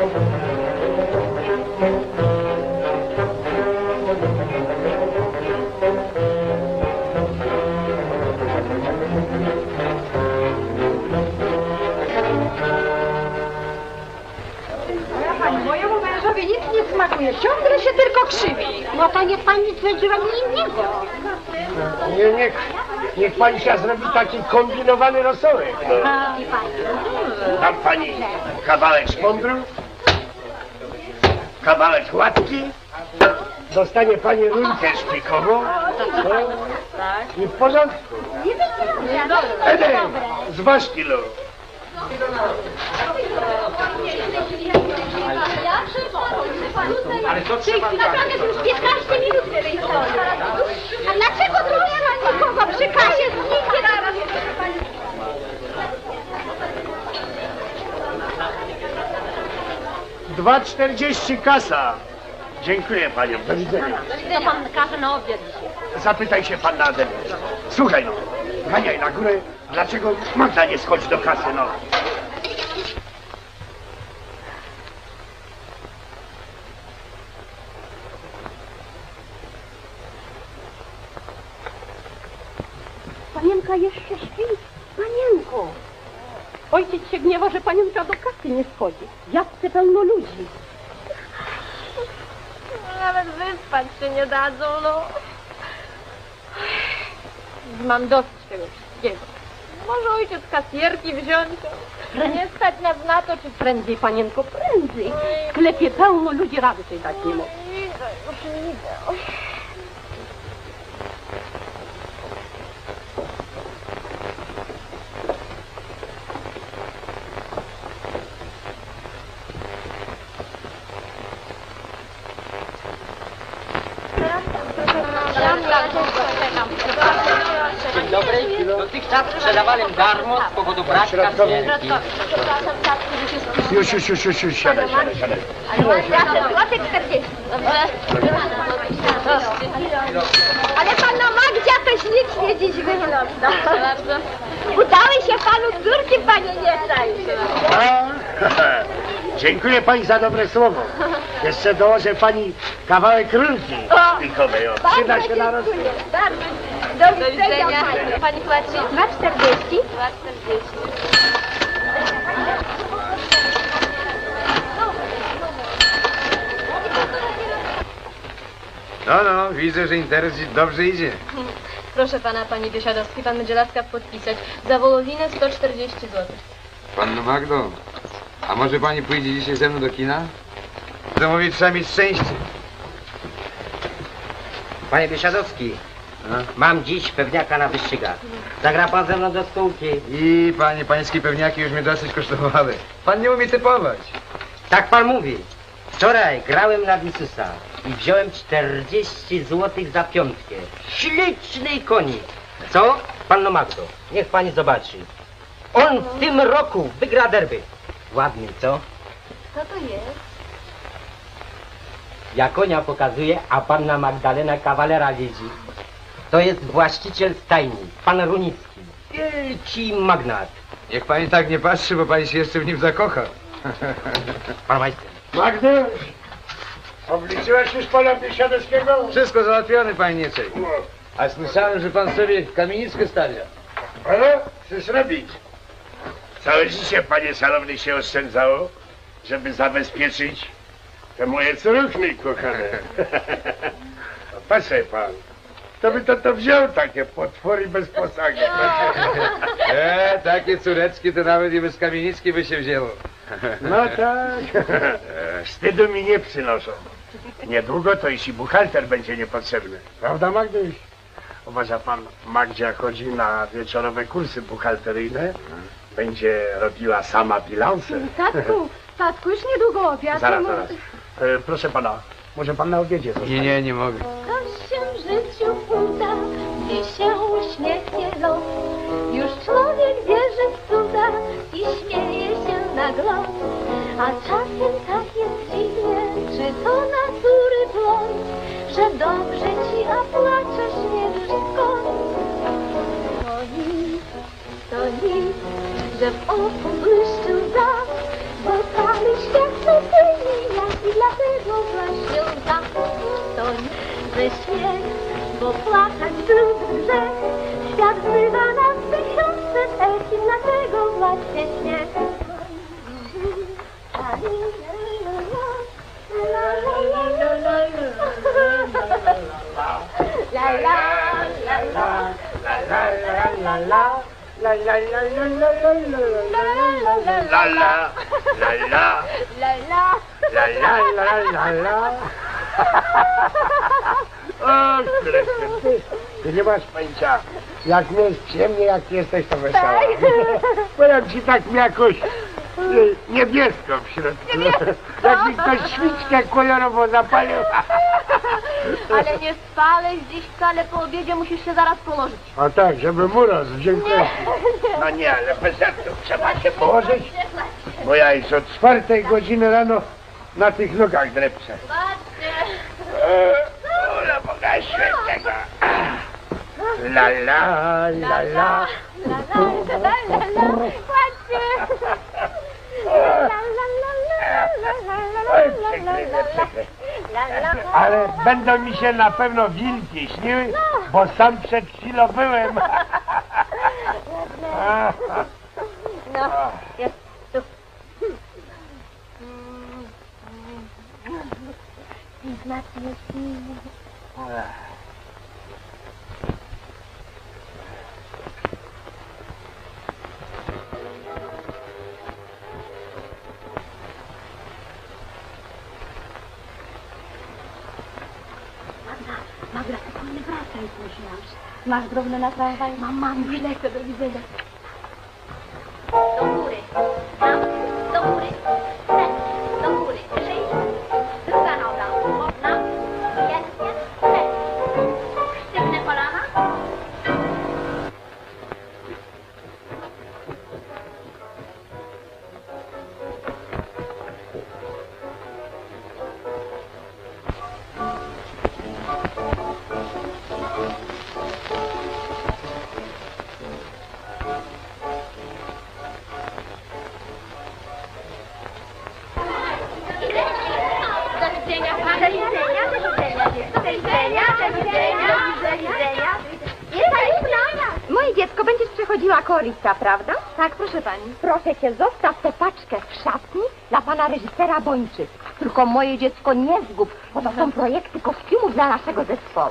Mojemu mężowi nic nie smakuje, ciągle się tylko krzywi. No to niech pani stwierdziła innego. Niech pani się zrobi taki kombinowany rosołek. No. Dam pani kawałek szpondru, kawałek łatki, dostanie pani rurkę szpikową i w porządku. Edek, zważ kilo. Ale to trzeba naprawdę już 15 minut wyjechał. A dlaczego tu nie ma nikogo przy kasie? Nikt nie da. 2,40 kasa. Dziękuję paniom, do widzenia. Chce pan kasę na obiad dzisiaj. Zapytaj się pan nade mną. Słuchaj no, ganiaj na górę, dlaczego Magda nie schodzi do kasy, no. Panienka jeszcze śpi. Panienko. Ojciec się gniewa, że panienka do kasy nie schodzi. Jadce pełno ludzi. Nawet wyspać się nie dadzą, no. Mam dosyć tego wszystkiego. Może ojciec kasjerki wziąć? Nie stać nas na to, czy... Prędzej, panienko, prędzej. W sklepie pełno ludzi, rady sobie dać nie mogą. Idę, już idę. Dzień dobry. Dotychczas sprzedawałem darmo z powodu braku kasjerki. Już, siadaj. Złotek 40. Ale panna Magdzia to ślicznie dziś wygląda. Udały się panu córki, panie Nieczaj. Dziękuję pani za dobre słowo. Jeszcze dołożę pani kawałek rurki szpikowej. Przyda się na rozwój. Do widzenia. Pani płaci? 2,40. 2,40. No, widzę, że interes dobrze idzie. Proszę pana, pani Biesiadowski, pan będzie laska podpisać. Za wołowinę 140 zł. Panno Magdo, a może pani pójdzie dzisiaj ze mną do kina? To mówić, trzeba mieć szczęście. Panie Biesiadowski, mam dziś pewniaka na wyścigach. Zagra pan ze mną do spółki. I pańskie pewniaki już mnie dosyć kosztowały. Pan nie umie typować. Tak pan mówi. Wczoraj grałem na Wisusa i wziąłem 40 zł za piątkę. Śliczny konik. Co? Panno Magdo, niech pani zobaczy. On w tym roku wygra derby. Ładny, co? Co to jest? Ja konia pokazuję, a panna Magdalena kawalera wiedzi. To jest właściciel stajni, pan Runicki. Wielki magnat. Niech pani tak nie patrzy, bo pani się jeszcze w nim zakocha. Pan majster. Magdy, obliczyłaś już pana Biesiadowskiego? Wszystko załatwione, panie Nieczej. A słyszałem, że pan sobie kamienickę stawia. Ale chcesz robić? Całe życie, panie szanowny, się oszczędzało, żeby zabezpieczyć te moje córuchny kochane. Patrz pan, kto by to wziął, takie potwory bez posagu. Takie córeczki to nawet i bez kamienicki by się wzięło. No tak, wstydu mi nie przynoszą. Niedługo to jeśli buchalter będzie niepotrzebny. Prawda, Magduś? Uważa pan, Magdzia chodzi na wieczorowe kursy buchalteryjne. Będzie robiła sama bilanse. Tatku, już niedługo obiad. Zaraz. Proszę pana, może pan na obiedzie zostać? Nie mogę. Co się w życiu uda, gdy się uśmiechnie los. Już człowiek wierzy w cuda i śmieje się na głos. A czasem tak jest dziwnie, czy to natury błąd, że dobrze ci, a płaczesz nie wiesz skąd. To nic, że w oku błyszczy łza, bo cały świat to ty. albo płakać lub grzech. Świat zbywa nas tysiące ekin, dlatego właśnie śmiech. La la la la La la la la la la. O, ty nie masz pojęcia, jak mnie jest przyjemnie, jak ty jesteś to wesoła. Powiem ci tak jakoś niebiesko w środku. Jakby ktoś świczkę kolorową zapalił. Ale nie spalę dziś wcale, po obiedzie musisz się zaraz położyć. A tak, żeby mróz, dziękuję. No nie, ale bez żartów trzeba się położyć, bo ja już od 4 godziny rano na tych nogach drepczę. Ola Boga Świętego. La la la la. Oj, przykryte. Ale będą mi się na pewno wilki śniły, bo sam przed chwilą byłem. No, jest tu. Magda, tylko nie wracaj później już. Masz drobne na tramwaj? Mam, już lecę, do widzenia. Do góry. Tam, do góry. Ten, do góry. Wyżej. Druga noga. Tam, pięknie. Ten. Sztywne kolana. Moje dziecko, będziesz przechodziła koryta, prawda? Tak, proszę pani. Proszę cię, zostaw tę paczkę w szatni dla pana reżysera Bończy. Tylko moje dziecko nie zgub, bo to są projekty kostiumów dla naszego zespołu.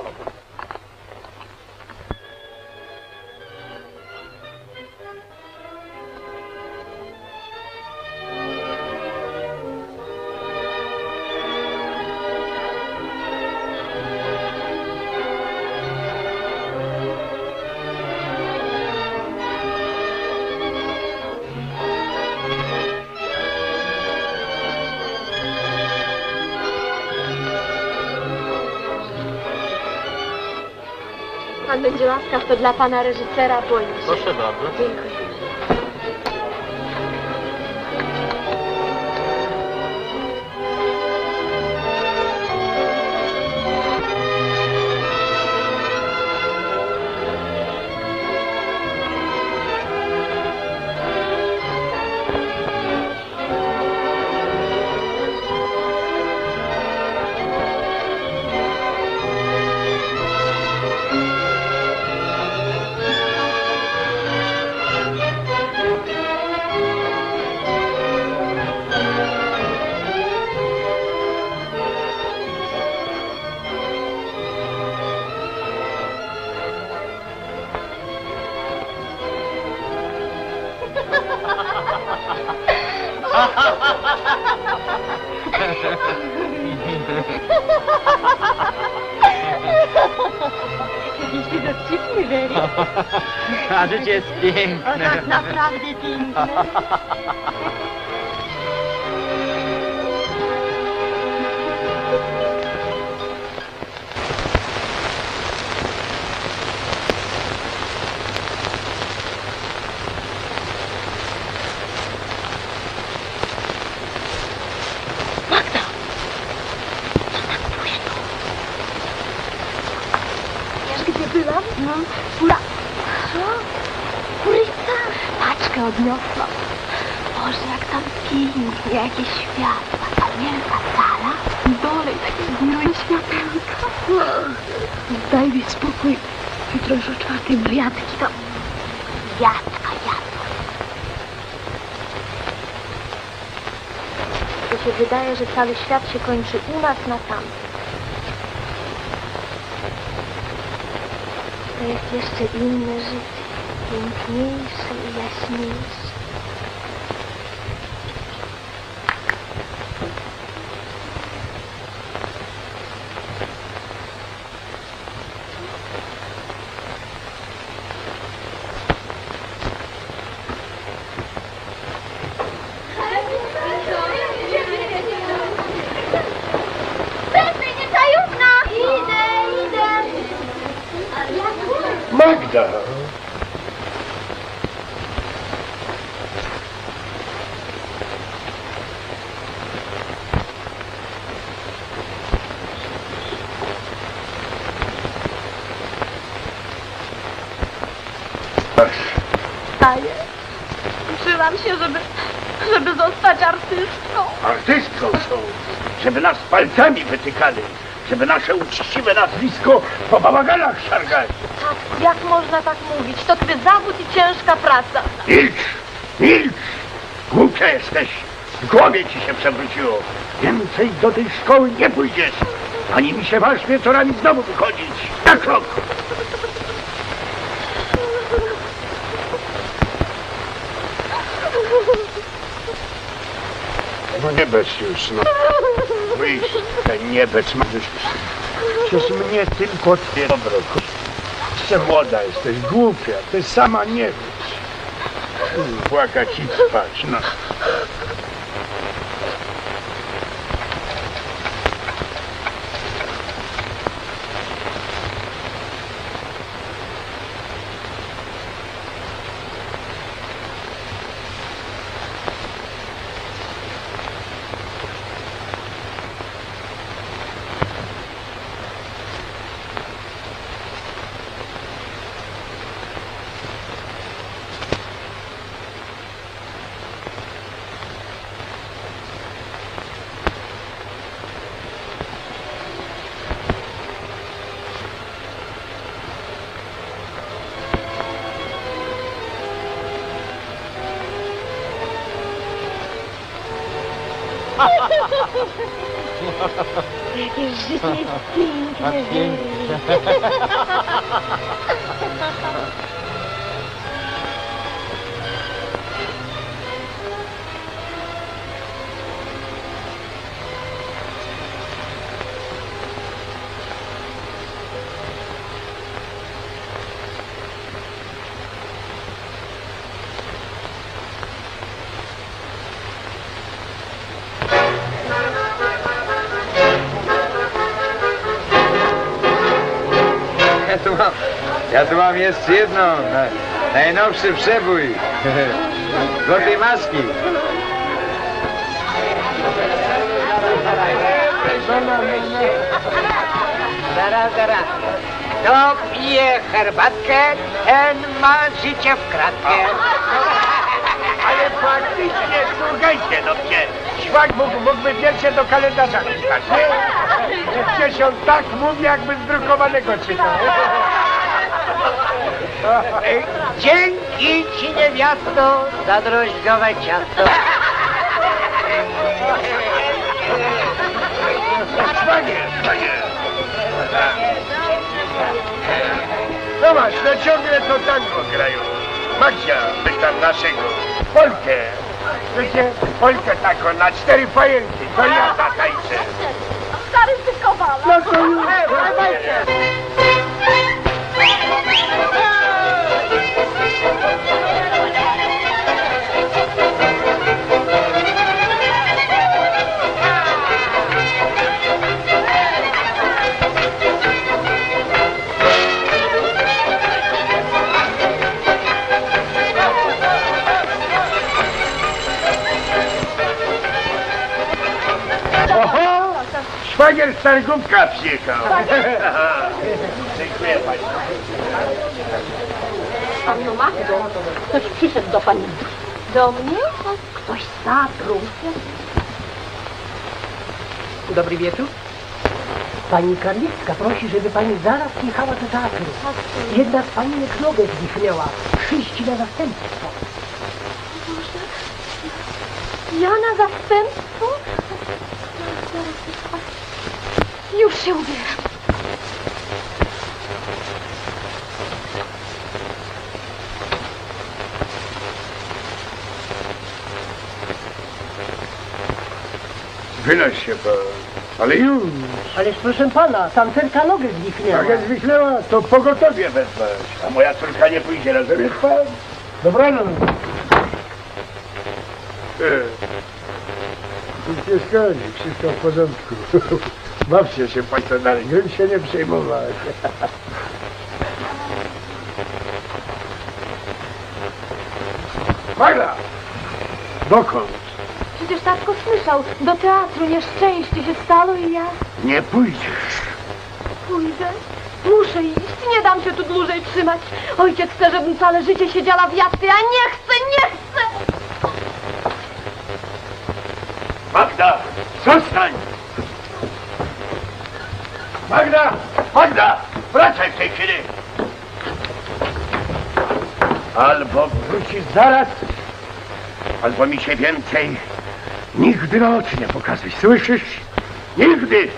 Pan będzie łaskaw, to dla pana reżysera Bończy. Proszę bardzo. Dziękuję. Jakiś dowcipny, Wery. A życie jest O, piękne. tak naprawdę piękne. Byłam? No, Co? Kuryca? Paczkę odniosłam. Boże, jak tam pięknie, jakie światła. A wielka sala? Dole takie zbiły światełka. Zdaje daj spokój. Jutro już o 4 wariatki tam. Jadka. To się wydaje, że cały świat się kończy u nas na tamtym. To jest jeszcze inne życie. Piękniejsze i jaśniejsze. Magda! Staję. Uczyłam się, żeby zostać artystką. Artystką są, żeby nas palcami wytykali, żeby nasze uczciwe nazwisko po bałaganach szargali. Tak, jak można tak mówić? To twój zawód i ciężka praca. Milcz! Głupia jesteś. W głowie ci się przewróciło. Więcej do tej szkoły nie pójdziesz. Ani mi się masz wieczorami znowu wychodzić. Na krok! No nie becz już, no. Wyjść, nie becz, Maryś. Przecież mnie tylko twoje dobro. Jeszcze młoda jesteś, głupia, ty sama nie wiesz. Płakać i spać, no. Jakie życie jest piękne. Ja tu mam jeszcze jedną, najnowszy przebój. Złotej maski. Zaraz. Kto pije herbatkę, ten ma życie w kratkę. Ale faktycznie, słuchajcie, no mnie. Świat mógłby wiersze do kalendarza pisać, nie? Przecież on tak mówi, jakby z drukowanego czytał. Dzięki ci, niewiasto, za drożdżowe ciasto. Szwagier. No masz, no ciągle to tango grają. Magdzia, weź tam naszego. Polkę. Wiecie, Polkę taką na 4 fajerki. To ja zatańczę. Stary zykowala. No to już. Oho! Szwagier z Targówka przyjechał. Dziękuję pani. Panno Magdo, ktoś przyszedł do pani. Do mnie? Ktoś zatruł. Dobry wieczór. Pani Karlicka prosi, żeby pani zaraz jechała do teatru. Jedna z panienek nogę zwichnęła. Przyjść na zastępstwo. Boże, ja na zastępstwo? Już się ubieram. Wynoś się pan. Ale już. Ależ proszę pana, tamterka nogę zwichnęła. Jak zwichnęła, to pogotowie wezwać. A moja córka nie pójdzie, rozumiesz pan? Dobranoc. Nic nie szkodzi, wszystko w porządku. Bawcie się państwo dalej, grunt się nie przejmować. Magda! Dokąd? Przecież tatko słyszał, do teatru nieszczęście się stało i ja Nie pójdziesz. pójdę. Muszę iść, nie dam się tu dłużej trzymać. Ojciec chce, żebym całe życie siedziała w jatce, a nie chcę, nie chcę! Magda, zostań! Magda! Magda! Wracaj w tej chwili! Albo wrócisz zaraz, albo mi się więcej nigdy na oczy nie pokazuj. Słyszysz? Nigdy!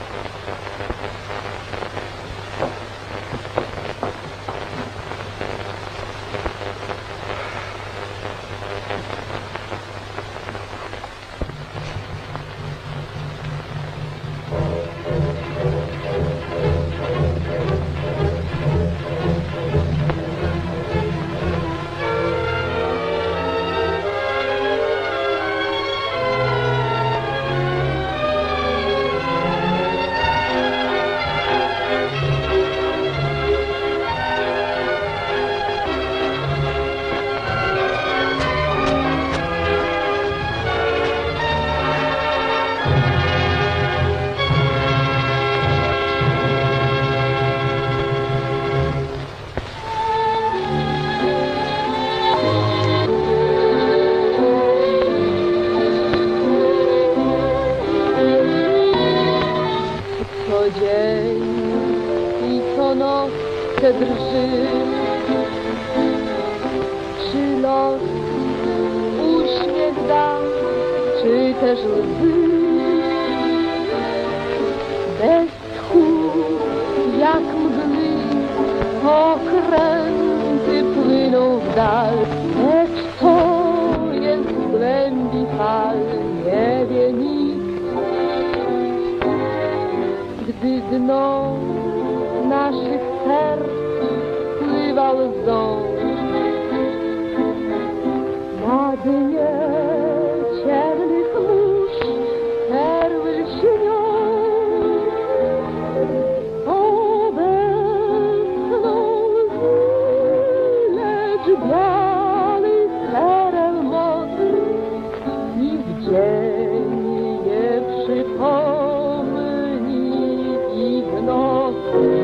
drży. Czy los uśmiech da, czy też łzy? Bez tchu, jak mgły, okręty płyną w dal, lecz to jest w głębi fal, nie wie nikt. Gdy dno naszych serc pływa łzą, na dnie ciemnych mórz perły lśnią. Obecną łzy, lecz biały perel mokry i w dzień nie przypomni i w nocy.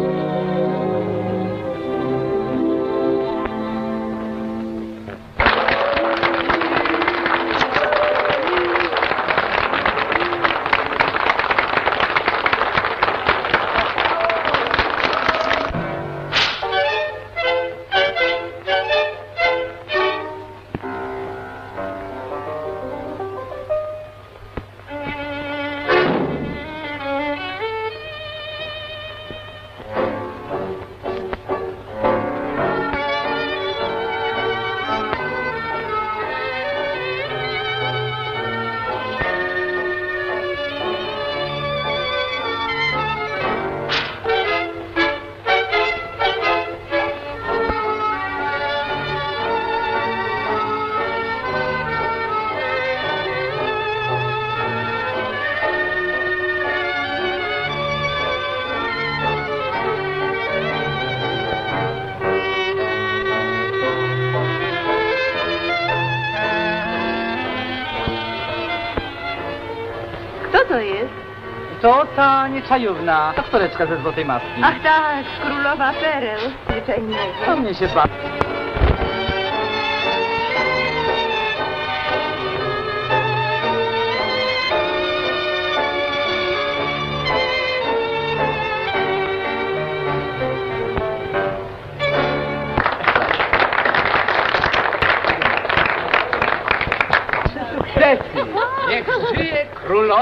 Kto to jest? To ta nieczajówna, aktoreczka ze Złotej Maski. Ach tak, królowa pereł. Zwyczajnego. To mnie się ba...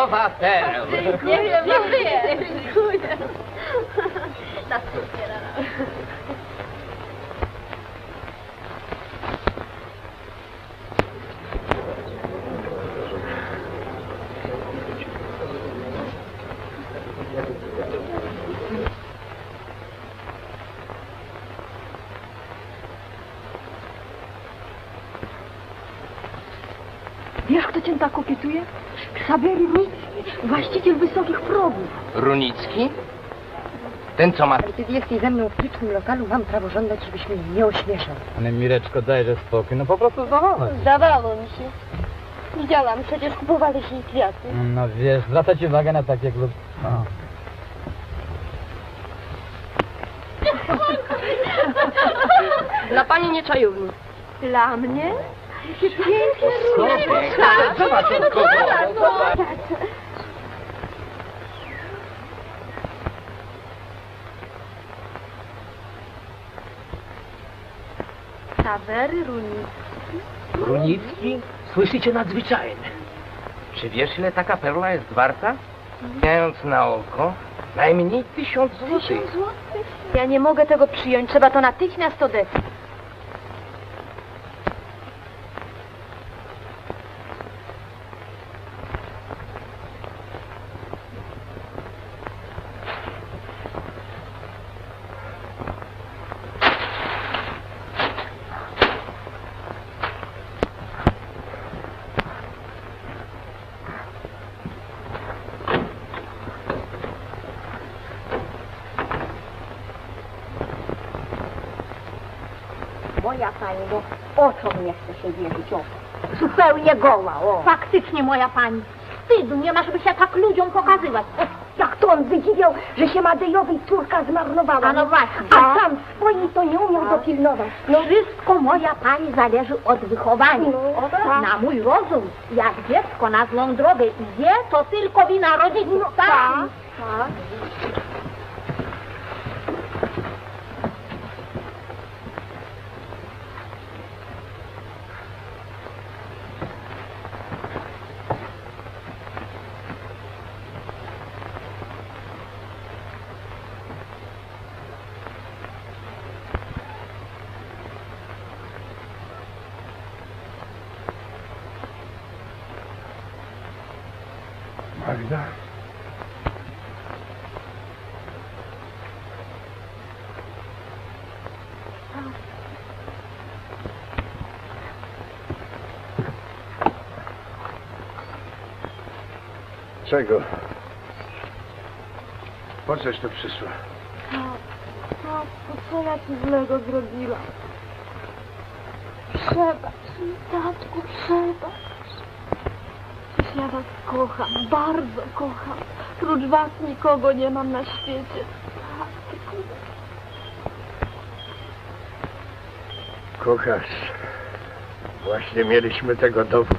Obywatel! Nie wiem, nie żyję. Dziękuję. Na cukiera. Wiesz, kto cię tak kopietuje? Ksawery Runicki, właściciel wysokich progów. Runicki? Ten co ma... Ale kiedy jesteś ze mną w licznym lokalu, mam prawo żądać, żebyś mnie nie ośmieszał. Ale Mireczko, dajże spokój, no po prostu zdawało. Zdawało mi się. Widziałam, przecież kupowałeś jej kwiaty. No wiesz, zwracać uwagę na takie lub... Dla pani nieczajowni. Dla mnie? Jakie piękne róże. Zobacz, od kogo. Ksawery Runicki. Runicki? Słyszycie nadzwyczajne. Czy wiesz, ile taka perla jest warta? Mając na oko, najmniej 1000 złotych. Ja nie mogę tego przyjąć, trzeba to natychmiast odesłać. Moja pani, no o co mnie chce się wierzyć? O, zupełnie goła, o. Faktycznie, moja pani. Wstydu nie ma, żeby się tak ludziom pokazywać. O, jak to on wydziwiał, że się Madejowej córka zmarnowała. A no właśnie. A sam swojej to nie umiał dopilnować. No wszystko, moja pani, zależy od wychowania. No, na mój rozum, jak dziecko na złą drogę idzie, to tylko wina rodziców. No, tak. Magda? Czego? Po coś to przyszła? Tatku, co ja ci złego zrobiłam? Przebacz mi, tatku, przebacz. Przecież ja was kocham, bardzo kocham. Prócz was nikogo nie mam na świecie. Tatku. Kochasz. Właśnie mieliśmy tego dowód.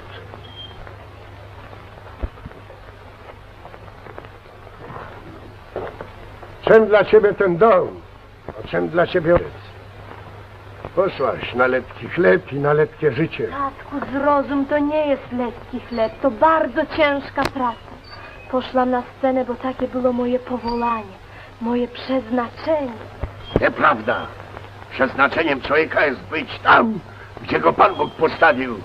Czym dla ciebie ten dom? A czym dla ciebie ojciec? Poszłaś na letki chleb i na letkie życie. Tatku, zrozum, to nie jest lekki chleb, to bardzo ciężka praca. Poszłam na scenę, bo takie było moje powołanie, moje przeznaczenie. Nieprawda. Przeznaczeniem człowieka jest być tam, gdzie go Pan Bóg postawił.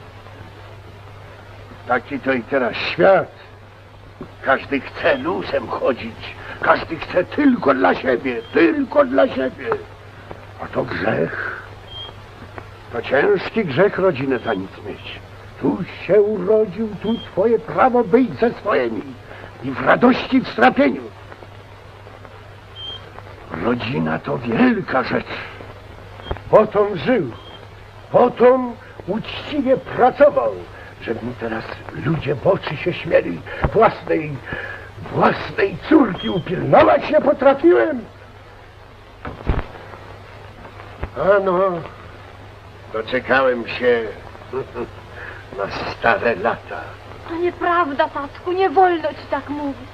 Taki to i teraz świat. Każdy chce lusem chodzić. Każdy chce tylko dla siebie. Tylko dla siebie. A to grzech. To ciężki grzech rodzinę za nic mieć. Tu się urodził, tu twoje prawo być ze swoimi. I w radości, w strapieniu. Rodzina to wielka rzecz. Potem żył. Potem uczciwie pracował. Żeby mu teraz ludzie w oczy się śmieli. Własnej córki upilnować nie potrafiłem. Ano, doczekałem się na stare lata. To nieprawda, tatku, nie wolno ci tak mówić.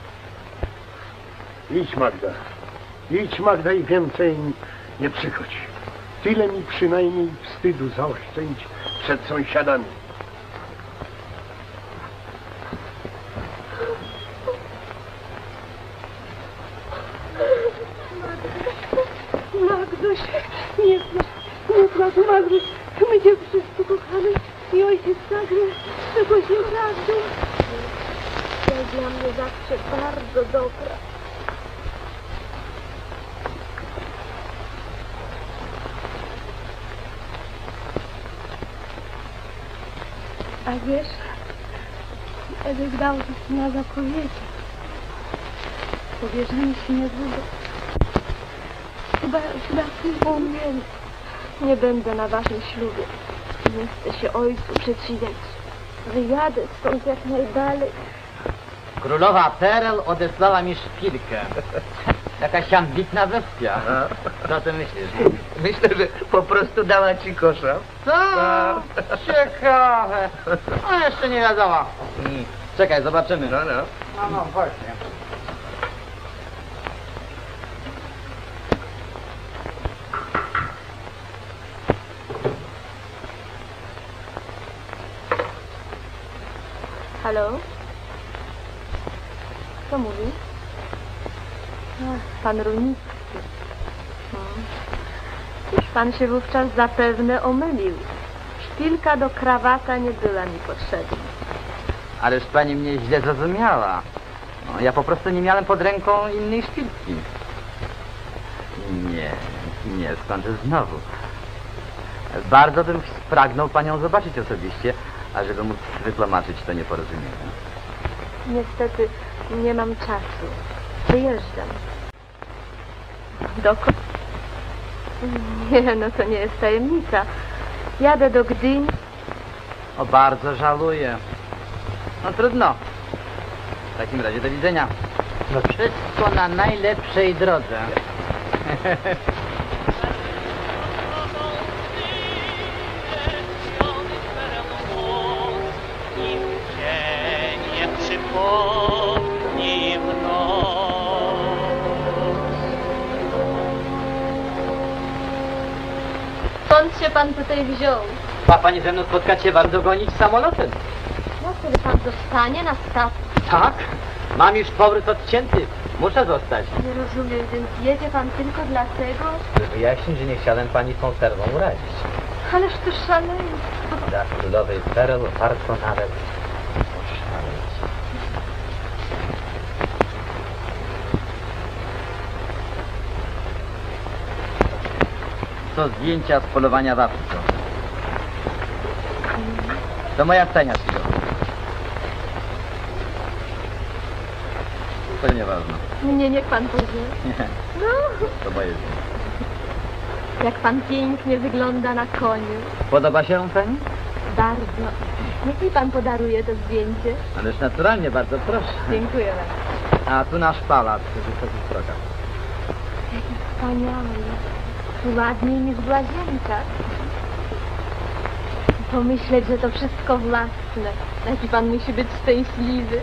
Idź, Magda. Idź, Magda, i więcej nie przychodź. Tyle mi przynajmniej wstydu zaoszczędź przed sąsiadami. umarły. Będzie wszyscy kochany i ojciec nagle czegoś nie prawdą. Jest dla mnie zawsze bardzo dobra. A wiesz, Edek dał na zapowiedzi. Powierzamy się niedługo. Chyba wspomnieli. Nie będę na waszym ślubie. Nie chcę się ojcu przeciwiać. Wyjadę stąd jak najdalej. Królowa Perel odesłała mi szpilkę. Jakaś ambitna bestia. Co ty myślisz? Myślę, że po prostu dała ci kosza. Co? Ciekawe. A jeszcze nie wiadomo. Czekaj, zobaczymy. No, właśnie. Halo? Kto mówi? Ach, pan Runicki. Już pan się wówczas zapewne omylił. Szpilka do krawata nie była mi potrzebna. Ależ pani mnie źle zrozumiała. No, ja po prostu nie miałem pod ręką innej szpilki. Nie, skądże znowu. Bardzo bym pragnął panią zobaczyć osobiście, ażeby móc wytłumaczyć to nieporozumienie. Niestety nie mam czasu. Wyjeżdżam. Dokąd? Nie, no to nie jest tajemnica. Jadę do Gdyni. O, bardzo żałuję. No trudno. W takim razie do widzenia. No wszystko na najlepszej drodze. Nie przypomni mną. Skąd się pan tutaj wziął? Ma pani ze mną spotkać się bardzo gonić samolotem. No, kiedy pan zostanie na statku. Tak? Mam już powrót odcięty. Muszę zostać. Nie rozumiem, więc jedzie pan tylko dlatego? Wyjaśnić, że nie chciałem pani tą serwą urazić. Ależ to szaleństwo. Dla królowej Perel warto nawet oszaleć. To zdjęcia z polowania w Afryce. To moja stajnia, Sigo. To nieważne. Mnie niech pan powie. Nie, No, to moje zdjęcie. jak pan pięknie wygląda na koniu. Podoba się pani? Bardzo. Niech mi pan podaruje to zdjęcie. Ależ naturalnie, bardzo proszę. Dziękuję bardzo. A tu nasz pałac w wysokich progach. Jaki wspaniały. Ładniej niż w łazienkach. Pomyśleć, że to wszystko własne. Jaki pan musi być szczęśliwy.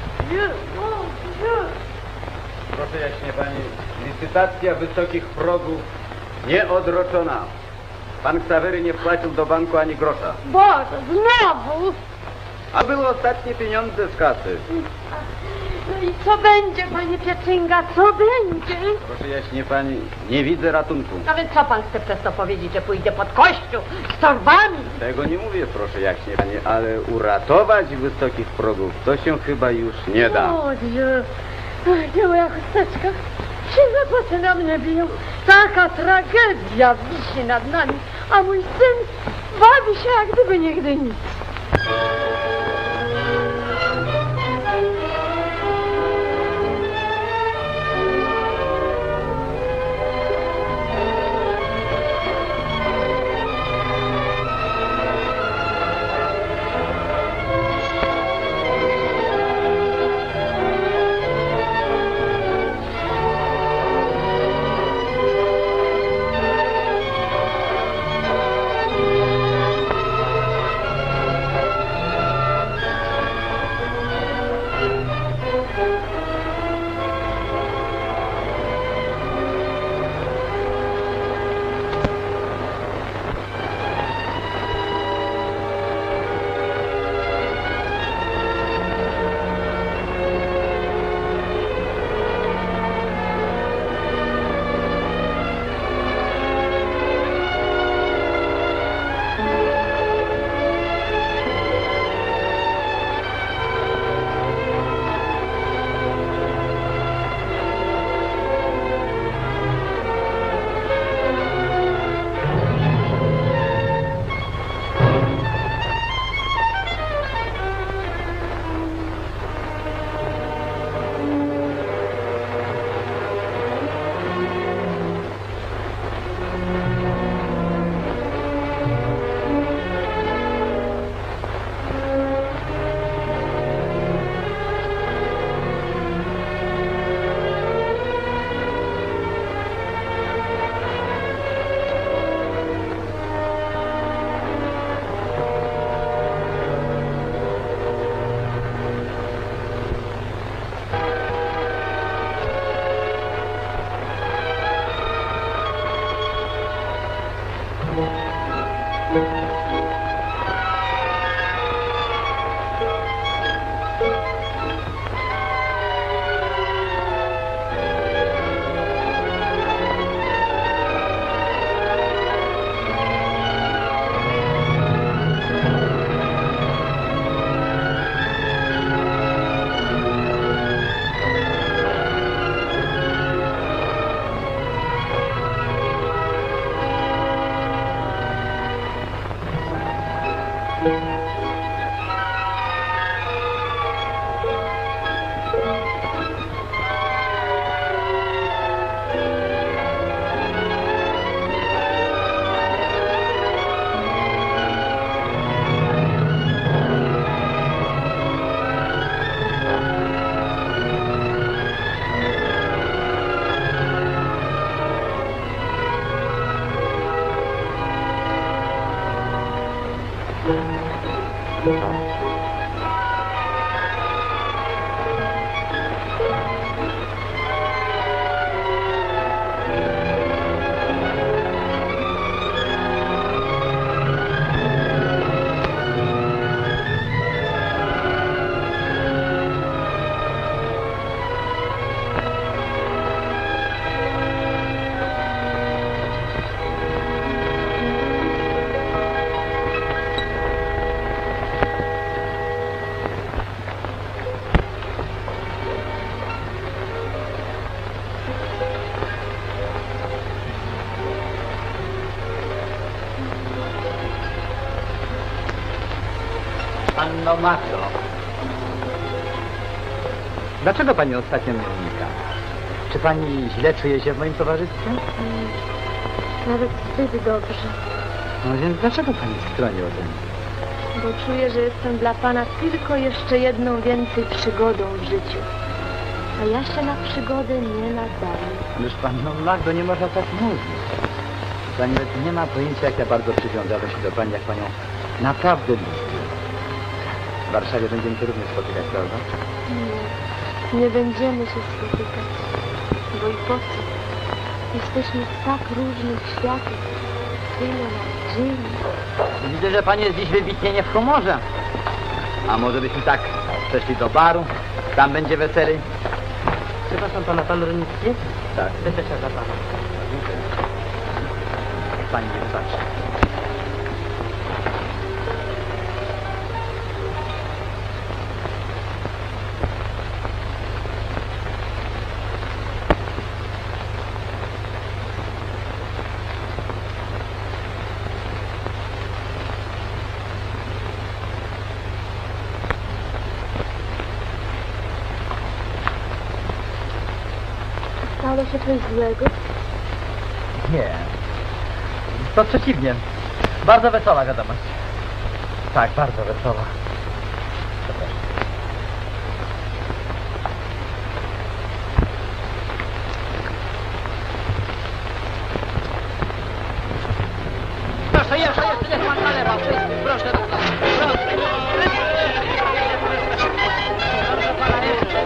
Proszę jaśnie pani, licytacja wysokich progów nieodroczona. Pan Ksawery nie wpłacił do banku ani grosza. Boże, znowu! A były ostatnie pieniądze z kasy. No i co będzie, panie Pieczynga, co będzie? Proszę jaśnie pani, nie widzę ratunku. A więc co pan chce przez to powiedzieć, że pójdzie pod kościół z torbami? Tego nie mówię, proszę jaśnie pani, ale uratować wysokich progów to się chyba już nie da. O Dieu, gdzie moja chusteczka? Silne na mnie biją. Taka tragedia wisi nad nami, a mój syn bawi się jak gdyby nigdy nic. Panno Magdo, dlaczego pani ostatnio mnie unika? Czy pani źle czuje się w moim towarzystwie? Nawet zbyt dobrze, No więc dlaczego pani stroni ode mnie? bo czuję, że jestem dla pana tylko jeszcze jedną więcej przygodą w życiu. A ja się na przygodę nie nadaję. Ależ Panno Magdo, nie można tak mówić. Pani nawet nie ma pojęcia, jak ja bardzo przywiązałem się do pani, jak panią naprawdę lubię. W Warszawie będziemy się również spotykać, prawda? Nie będziemy się spotykać, bo i po co? Jesteśmy z tak różnych światów, tyle nas dzieli. Widzę, że pani jest dziś wybitnie nie w humorze. A może byśmy tak przeszli do baru? Tam będzie weselej. Przepraszam pana, pan rolnicki? Tak. Depesia dla pana. Dziękuję. Pani nie patrzy. Stało się coś złego? Nie. To przeciwnie. Bardzo wesoła wiadomość. Tak, bardzo wesoła. Przepraszam. Proszę, jeszcze niech pan nalewa. Proszę, proszę. Proszę pana, jeszcze.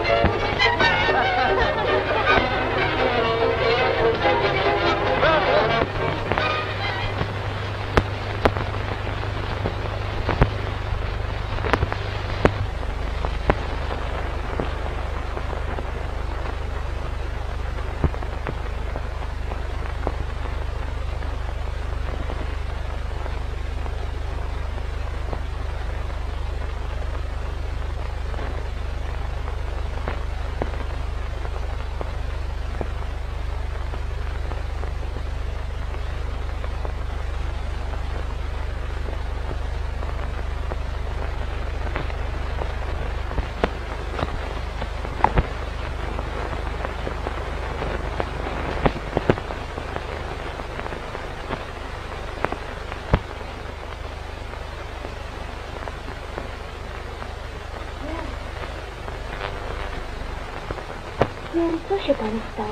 Wiem, co się panu stało?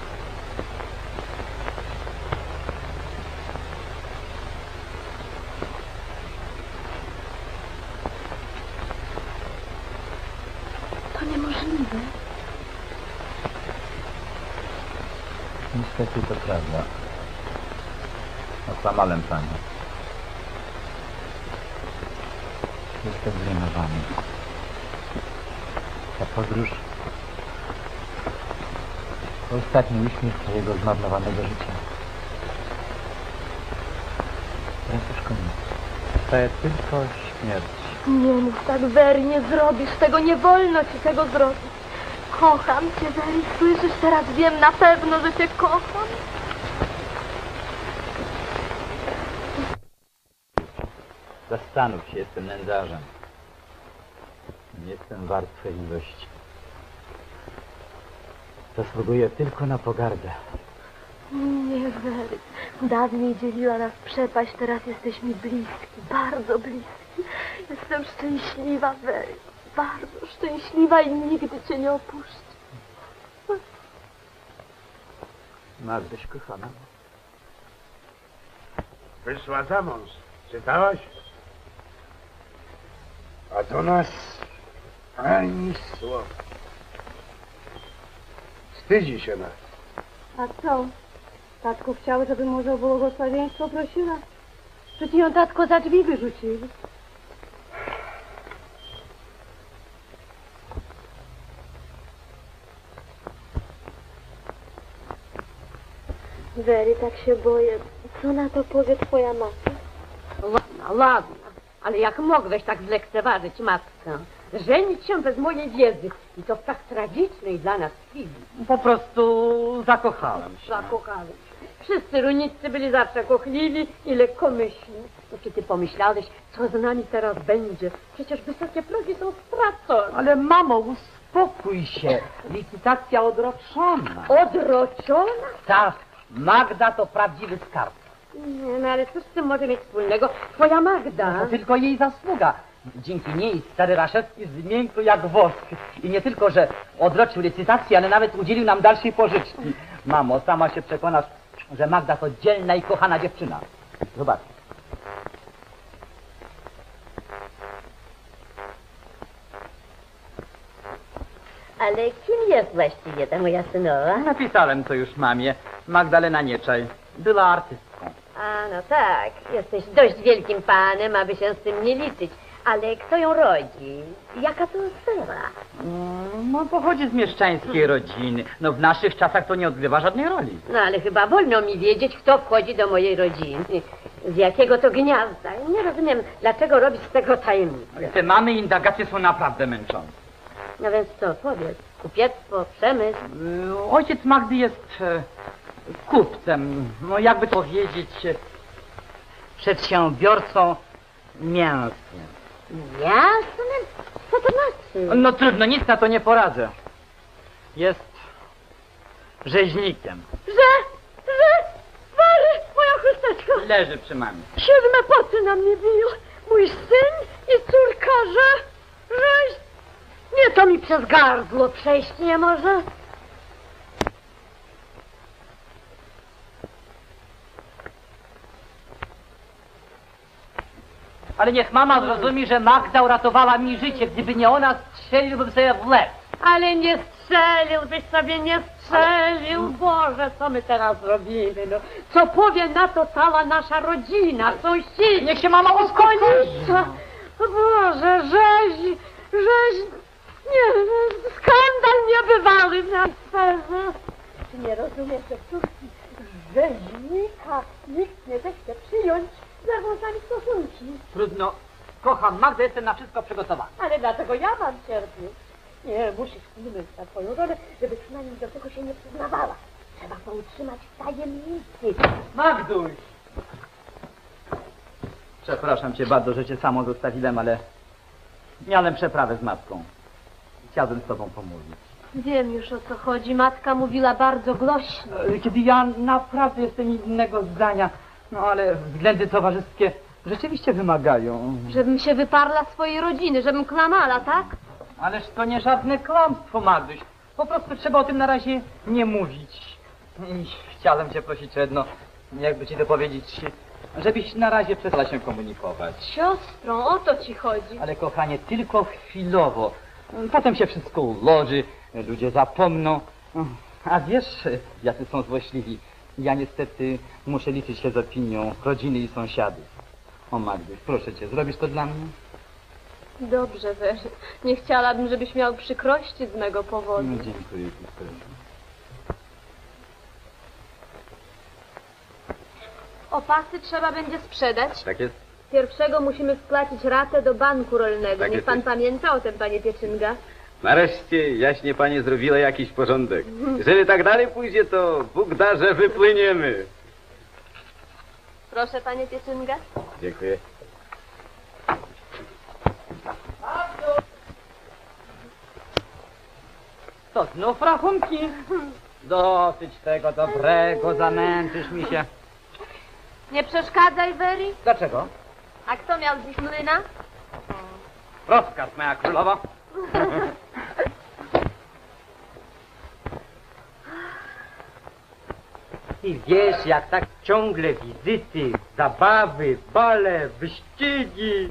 To niemożliwe. Niestety to prawda. Okłamałem panią. Jestem zrujnowany. Ta podróż to ostatni uśmiech mojego zmarnowanego życia. Teraz już koniec. Zostaje tylko śmierć. Nie mów tak, Wery, nie zrobisz tego, nie wolno ci tego zrobić. Kocham cię, Wery, słyszysz, teraz wiem na pewno, że cię kocham. Zastanów się, jestem nędzarzem. Nie jestem wart twej miłości. Zasługuję tylko na pogardę. Nie, Wery, dawniej dzieliła nas przepaść, teraz jesteś mi bliski, bardzo bliski. Jestem szczęśliwa, Wery, bardzo szczęśliwa i nigdy cię nie opuszczę. Magdyś, kochana. Wyszła za mąż. Czytałaś? A do nas ani słowa. Wstydzi się nas. A co? Tatko chciał, żeby może o błogosławieństwo prosiła. Przecież ją tatko za drzwi wyrzucił. Wery, tak się boję. Co na to powie twoja matka? Ładna, ale jak mogłeś tak zlekceważyć matkę? Żenić się bez mojej wiedzy i to w tak tragicznej dla nas chwili. Po prostu zakochałem się. Zakochałem się. Wszyscy rolnicy byli zawsze kochliwi i lekkomyślni. kiedy pomyślałeś, co z nami teraz będzie? Przecież wysokie progi są stracone. Ale mamo, uspokój się. Licytacja odroczona. Odroczona? Tak, Magda to prawdziwy skarb. Nie, no ale cóż z tym może mieć wspólnego? Twoja Magda. To tylko jej zasługa. Dzięki niej stary Raszewski zmiękł jak wosk. I nie tylko, że odroczył licytację, ale nawet udzielił nam dalszej pożyczki. Mamo, sama się przekonasz, że Magda to dzielna i kochana dziewczyna. Zobacz. Ale kim jest właściwie ta moja synowa? Napisałem to już mamie. Magdalena Nieczaj. Była artystką. A, no tak. Jesteś dość wielkim panem, aby się z tym nie liczyć. Ale kto ją rodzi? Jaka to sfera? No, pochodzi z mieszczańskiej rodziny. No, w naszych czasach to nie odgrywa żadnej roli. No, ale chyba wolno mi wiedzieć, kto wchodzi do mojej rodziny. Z jakiego to gniazda. Nie rozumiem, dlaczego robić z tego tajemnicę. Te mamy i indagacje są naprawdę męczące. No więc co, powiedz. Kupiectwo, przemysł. Ojciec Magdy jest kupcem. No, jakby to powiedzieć, przedsiębiorcą mięsnym. Jasne? Co to znaczy? No trudno, nic na to nie poradzę. Jest rzeźnikiem. Wary, moja chusteczka. Leży przy mamie. 7 poty na mnie biją. Mój syn i córka, żeś... Nie, to mi przez gardło przejść nie może. Ale niech mama zrozumie, że Magda uratowała mi życie. Gdyby nie ona, strzeliłbym sobie w łeb. Ale nie strzelił, sobie nie strzelił. Boże, co my teraz robimy, no. Co powie na to cała nasza rodzina, sąsiedzi. Niech się mama uspokoi. Boże, rzeź, nie, skandal niebywały w naszej sferze. Czy nie rozumiesz, że córki rzeźnika nikt nie zechce przyjąć za włosami stosunki? Trudno. Kocham Magdę, jestem na wszystko przygotowany. Ale dlaczego ja mam cierpieć? Nie, musisz wpłynąć na twoją rolę, żeby przynajmniej do tego się nie przyznawała. Trzeba to utrzymać w tajemnicy. Magduś! Przepraszam cię bardzo, że cię samo zostawiłem, ale miałem przeprawę z matką. Chciałbym z tobą pomówić. Wiem już, o co chodzi. Matka mówiła bardzo głośno. Kiedy ja naprawdę jestem innego zdania, no ale względy towarzyskie rzeczywiście wymagają. Żebym się wyparła swojej rodziny, żebym kłamała, tak? Ależ to nie żadne kłamstwo, Magduś. Po prostu trzeba o tym na razie nie mówić. I chciałem cię prosić o jedno, jakby ci to powiedzieć, żebyś na razie przestała się komunikować. Siostrą, o to ci chodzi. Ale kochanie, tylko chwilowo. Potem się wszystko ułoży, ludzie zapomną. A wiesz, jacy są złośliwi. Ja niestety muszę liczyć się z opinią rodziny i sąsiadów. O Magduś, proszę cię, zrobisz to dla mnie? Dobrze, Wery. Nie chciałabym, żebyś miał przykrości z mego powodu. No, dziękuję ci, proszę. Opasy trzeba będzie sprzedać. Tak jest. Pierwszego musimy spłacić ratę do banku rolnego. Tak Niech jest. pan pamięta o tym, panie Pieczynga. Nareszcie jaśnie pani zrobiła jakiś porządek. Jeżeli tak dalej pójdzie, to Bóg da, że wypłyniemy. Proszę, panie Pieczynga. Dziękuję. To znów rachunki? Dosyć tego dobrego, zamęczysz mi się. Nie przeszkadzaj, Wery. Dlaczego? A kto miał dziś młyna? Rozkaz, moja królowa. I wiesz, jak tak ciągle wizyty, zabawy, bale, wyścigi.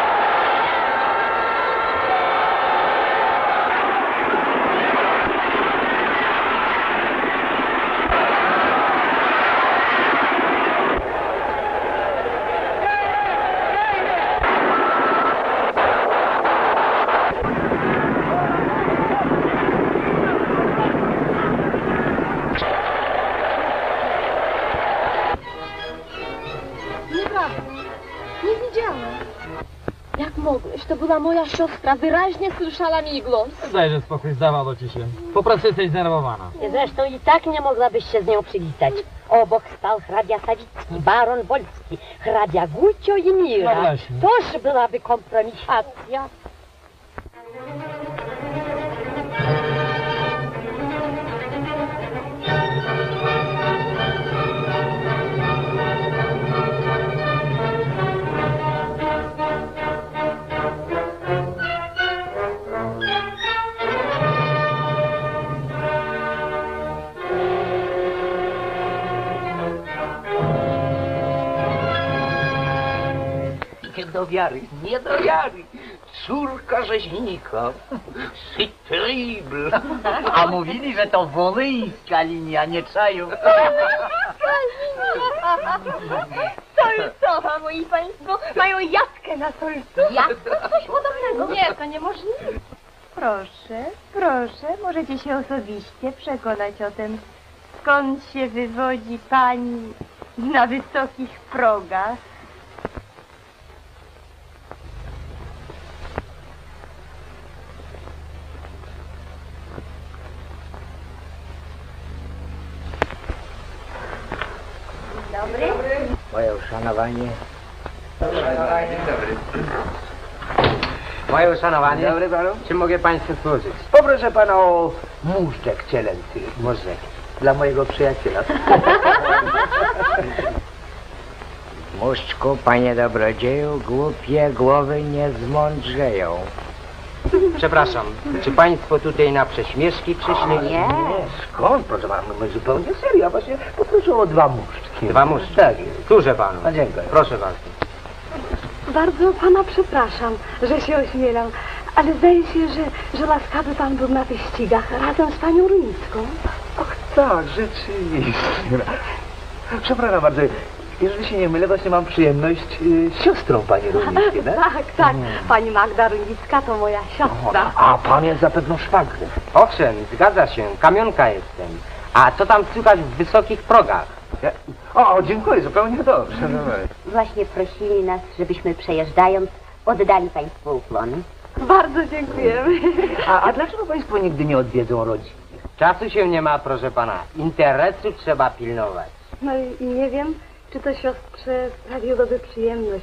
Nieprawda. Nie widziałam. Jak mogłeś? To była moja siostra. Wyraźnie słyszałam jej głos. Dajże spokój, zdawało ci się. Po prostu jesteś zdenerwowana. Zresztą i tak nie mogłabyś się z nią przywitać. Obok stał hrabia Sawicki, baron Wolski, hrabia Gucio i Mira. No właśnie. Toż byłaby kompromisacja. Nie do wiary. Córka rzeźnika. C'est terrible. A mówili, że to wolyjska linia, nie czaju. Solcowa, moi państwo, mają jatkę na solcu. Jatko? Coś podobnego. Nie, to niemożliwe. Proszę, proszę, możecie się osobiście przekonać o tym, skąd się wywodzi pani na wysokich progach. Moje uszanowanie. Dzień dobry. Moje uszanowanie. Dobry panu. Czym mogę państwu służyć? Poproszę pana o muszczek cielęcy. Może. Dla mojego przyjaciela. Muszczku, panie dobrodzieju, głupie głowy nie zmądrzeją. Przepraszam, czy państwo tutaj na prześmieszki przyszli? Nie. Skąd? Proszę pana, my zupełnie serio. Ja właśnie poproszę o 2 muszczki. 2 muszczki? Tak jest. Służę panu. A dziękuję. Proszę bardzo. Bardzo pana przepraszam, że się ośmielam, ale zdaje się, że łaskawy pan był na wyścigach razem z panią Runicką. Och tak, rzeczywiście. Przepraszam bardzo. Jeżeli się nie mylę, właśnie mam przyjemność siostrą pani Runickiej, tak? Tak. Pani Magda Runicka to moja siostra. A pan jest zapewne szwagrem. Owszem, zgadza się, kamionka jestem. A co tam słychać w wysokich progach? O, dziękuję, zupełnie dobrze. Właśnie prosili nas, żebyśmy przejeżdżając oddali państwu ukłon. Bardzo dziękujemy. A dlaczego państwo nigdy nie odwiedzą rodziny? Czasu się nie ma, proszę pana. Interesu trzeba pilnować. No i nie wiem, czy to siostrze sprawiłoby przyjemność.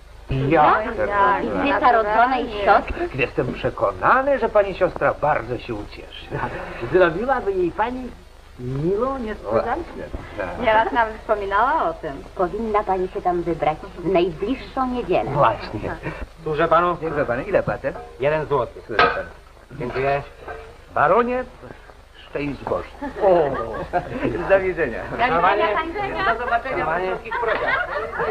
Wizyta rodzonej siostry. Jestem przekonany, że pani siostra bardzo się ucieszy. Zrobiłaby jej pani miłą niespodziankę. Nieraz nawet wspominała o tym. Powinna pani się tam wybrać w najbliższą niedzielę. Właśnie. Służę panu? Dziękuję panu. Ile płacę? 1 złoty. Dziękuję. Baronie, szczęść Boże. Do widzenia. Szanowanie. Do zobaczenia w Szanowanie. wysokich progach.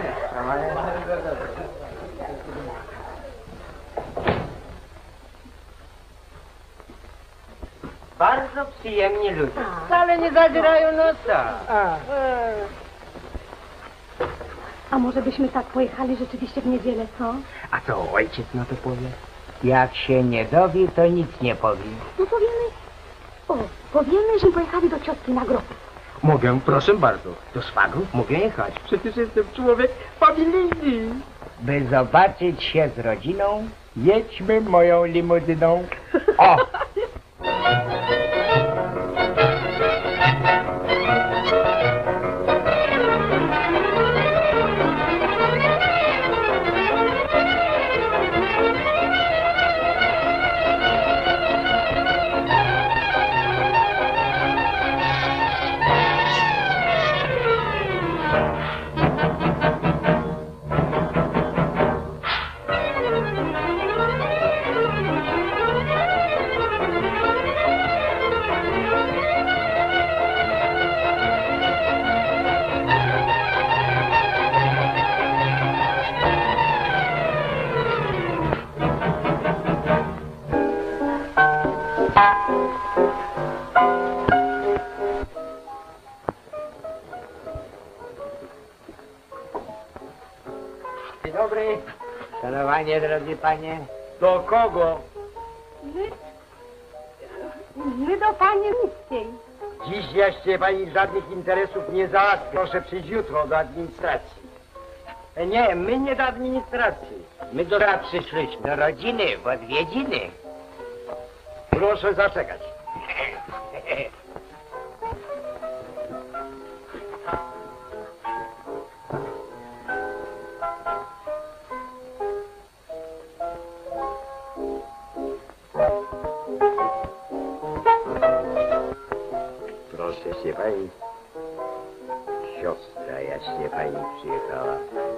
Bardzo przyjemni ludzie. Wcale nie zadzierają nosa. A może byśmy tak pojechali rzeczywiście w niedzielę, co? A co ojciec na to powie? Jak się nie dowie, to nic nie powie. No powiemy, że pojechali do ciotki na grób. Mogę, proszę bardzo. Do szwagrów mogę jechać. Przecież jestem człowiek familijny. By zobaczyć się z rodziną, jedźmy moją limuzyną. O! Dzień dobry. Szanowanie, drodzy panie. Do kogo? My do pani Runickiej. Dziś jeszcze pani żadnych interesów nie załatwi. Proszę przyjść jutro do administracji. Nie, my nie do administracji. My do przyszliśmy. Do rodziny, w odwiedziny. Proszę zaczekać. Szczęście pani. Siostra jaśnie pani przyjechała.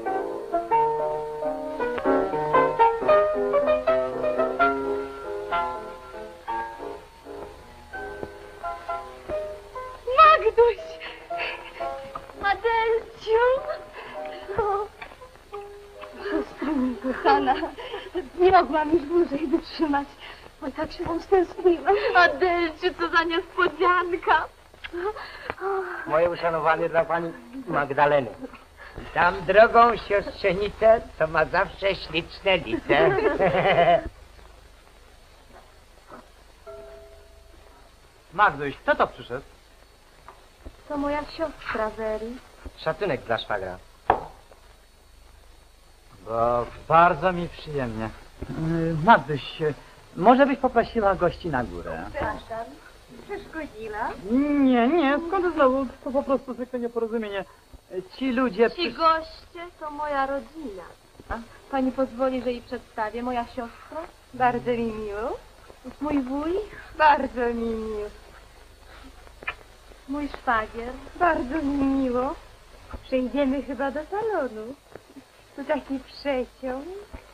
Magduś! Adelciu! Siostro mi kochana, nie mogłam już dłużej wytrzymać, bo tak się wam stęskniłam. Adelciu, co za niespodzianka! Moje uszanowanie dla pani Magdaleny. Tam drogą siostrzenicę, co ma zawsze śliczne lice. Magduś, kto to przyszedł? To moja siostra, Wery. Szacunek dla szwagra. Bo bardzo mi przyjemnie. Magduś, może byś poprosiła gości na górę? Przepraszam, przeszkodziła? Nie, skąd znowu? To po prostu zwykłe nieporozumienie. Ci ludzie... Ci goście to moja rodzina. Pani pozwoli, że jej przedstawię. Moja siostra? Bardzo mi miło. Mój wuj? Bardzo mi miło. Mój szwagier? Bardzo mi miło. Przejdziemy chyba do salonu. Tu taki przeciąg.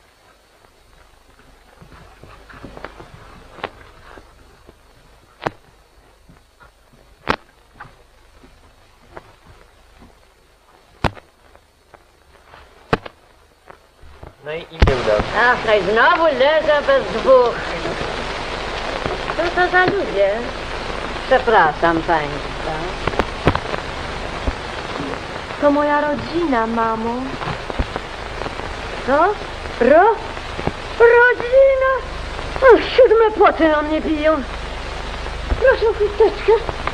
No i im był dobrze. Ach, no i znowu leżę bez dwóch. Co to za ludzie? Przepraszam państwa. To moja rodzina, mamo. Co? Rodzina? O, 7 płoty na mnie biją. Proszę o chusteczkę.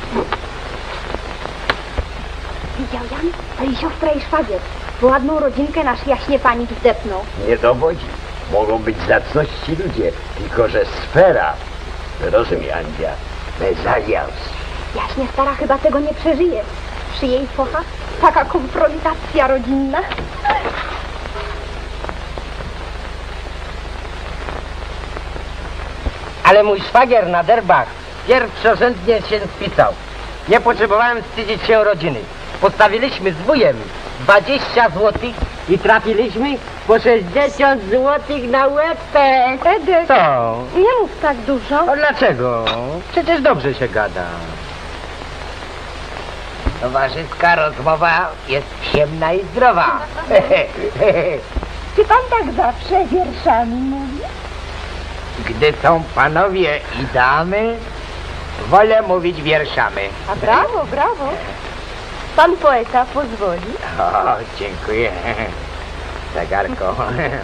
Widział Jan? To i siostra i szwagier. Ładną rodzinkę nasz jaśnie pani zdepnął. Nie dowodzi. Mogą być zacności ludzie, tylko że sfera, rozumie Andzia, mezalians. Jaśnie stara chyba tego nie przeżyje. Przy jej fochach taka konfrontacja rodzinna. Ale mój szwagier na derbach pierwszorzędnie się spisał. Nie potrzebowałem wstydzić się rodziny. Postawiliśmy z wujem 20 złotych i trafiliśmy po 60 złotych na łepek. Edek, Co? nie mów tak dużo. A dlaczego? Przecież dobrze się gada. Towarzyska rozmowa jest przyjemna i zdrowa. Czy pan tak zawsze wierszami mówi? Gdy są panowie i damy, wolę mówić wierszami. A brawo, brawo. Pan poeta pozwoli. O, dziękuję. Zegarko.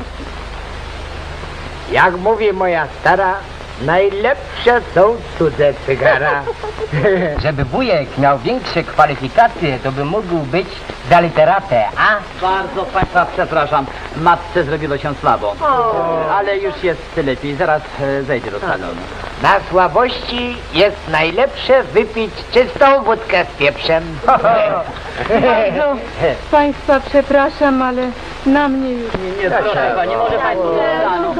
Jak mówi moja stara, najlepsze są cudze cygara. Żeby wujek miał większe kwalifikacje, to by mógł być za literatę, a? Bardzo państwa przepraszam, matce zrobiło się słabo. Ale już jest lepiej, zaraz zejdzie do salonu. Na słabości jest najlepsze wypić czystą wódkę z pieprzem. Bardzo państwa przepraszam, ale na mnie już Nie, proszę pani, może pani do salonu.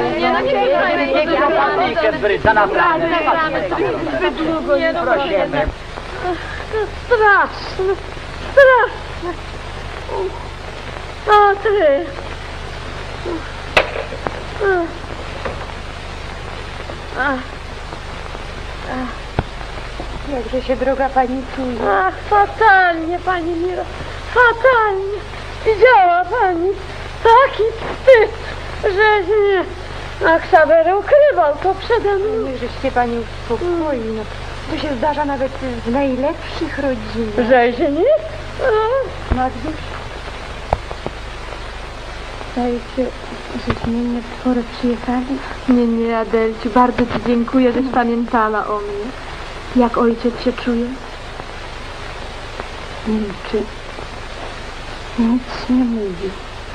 Za naprawdę. zbyt długo nie Prosimy. Straszne, straszne. A ty. Jakże się droga pani czuje? Ach, fatalnie, pani Miro, fatalnie. Widziała pani taki wstyd, że nie. A Ksawery ukrywał to przede mną. Niechże się pani uspokoi, no. To się zdarza nawet w najlepszych rodzinach. Rzeźni? Magduś? Zdaje się, żeśmy nie skoro przyjechali. Nie, Adelciu, bardzo ci dziękuję, żeś pamiętała o mnie. Jak ojciec się czuje? Milczy. Nic nie mówi.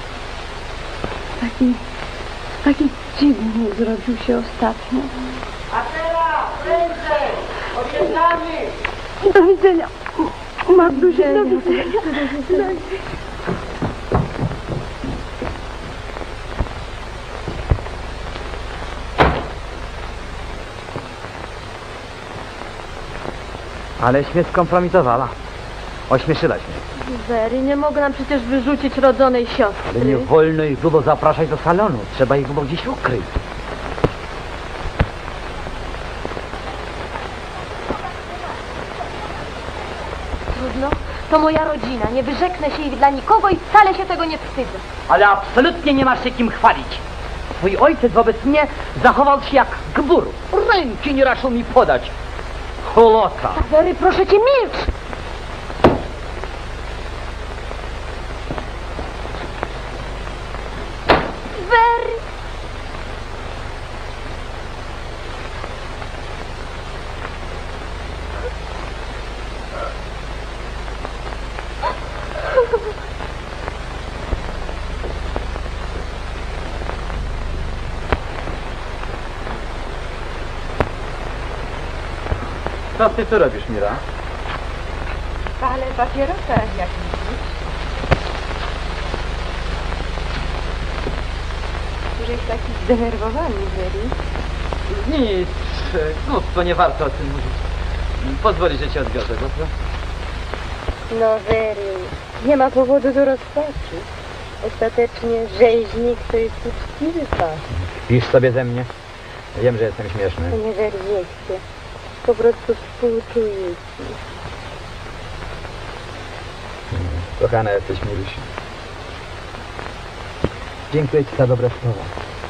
Taki dziwny zrobił się ostatnio. A teraz, prędzej, odjeżdżamy. Do widzenia. Magdusiu, do widzenia. Aleś mnie skompromitowała. Ośmieszyłaś mnie. Wery, nie mogę nam przecież wyrzucić rodzonej siostry. Ale nie wolno ich było zapraszać do salonu. Trzeba ich było gdzieś ukryć. Trudno. To moja rodzina. Nie wyrzeknę się ich dla nikogo i wcale się tego nie wstydzę. Ale absolutnie nie masz się kim chwalić. Twój ojciec wobec mnie zachował się jak gbur. Ręki nie raczył mi podać. Holota. Wery, proszę cię, milcz! Wery! Co ty tu robisz, Mira? Ale papierosa jakimś. Któryś taki zdenerwowany, Wery. Nic. Głupstwo, nie warto o tym mówić. Pozwoli, że cię odwiozę, dobrze? No, Wery, nie ma powodu do rozpaczy. Ostatecznie rzeźnik to jest uczciwy pan. Pisz sobie ze mnie. Wiem, że jestem śmieszny. To nie werwiecie. Po prostu współczuję ci. Kochana jesteś, Milusiu. Dziękuję ci za dobre słowa.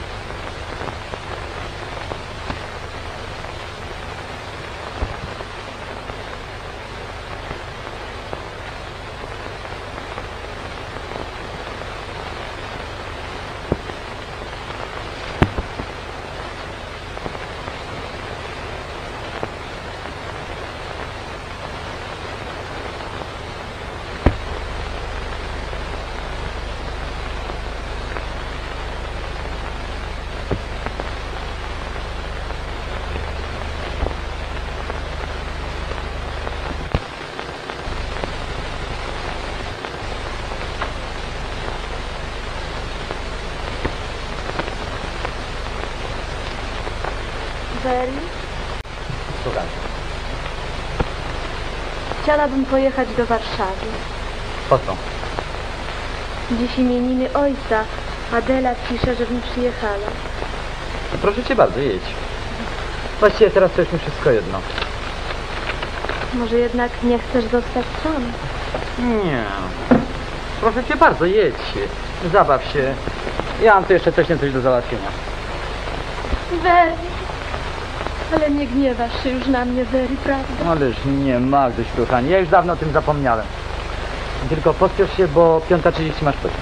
Wery, Słucham. chciałabym pojechać do Warszawy. Po co? Dziś imieniny ojca. Adela pisze, żebym przyjechała. No proszę cię bardzo, jedź. Właściwie teraz to już mi wszystko jedno. Może jednak nie chcesz zostać sam? Nie. Proszę cię bardzo, jedź. Zabaw się. Ja mam tu jeszcze coś do załatwienia. Wery, ale nie gniewasz się już na mnie, Wery, prawda? Ależ nie, Magduś, kochanie, ja już dawno o tym zapomniałem. Tylko pospiesz się, bo 5:30 masz pociąg.